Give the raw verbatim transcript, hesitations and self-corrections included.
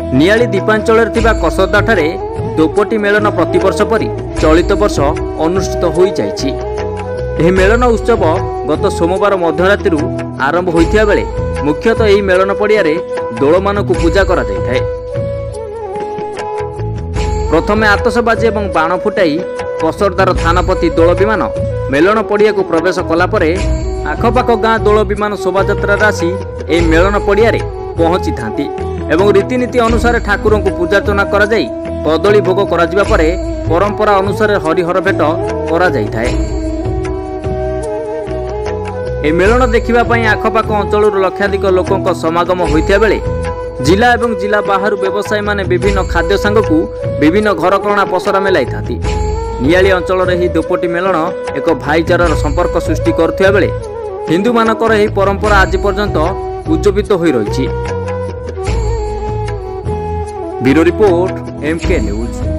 Niali दीपांचल कसरदाठारे दोपटी melon प्रतिवर्ष परी चलित वर्ष अनुष्ठित हो जाइछि। एही मेलन उत्सव गत सोमवार मध्यरात्रि आरंभ होइथिया बेले मुख्यतः एही मेलन पड़िया दोलमानकु पूजा करा जाइथाय। प्रथमे आतशबाजी एवं बाण फुटाई कसरदार थानापति दोल विमान मेलन पड़िया को प्रवेश कला परे आखपाख गाँ दोल विमान शोभायात्रा आसी एही मेलन पड़िया पहुंची थांती एवं रीतिनीति अनुसार ठाकुर को पूजार्चना करा जाई कदली भोग करा जिबा परे परंपरा अनुसार हरिहर भेट करा जाइथाय। ए मेलन देखिबा पई आखपाख अंचल लक्षाधिक लोकों समागम होइथिया बेले जिला एवं जिला बाहर व्यवसायी माने विभिन्न खाद्य सांगकू विभिन्न घरकरणा पसरा मेलाई थाती। नियाली अंचल ही दोपटी मेलन एक भाईचारार संपर्क सृष्टि करथिया बेले हिंदू मानकर एही परंपरा आज पर्यंत उज्जीवित होई रहिछि। Bureau report M K news.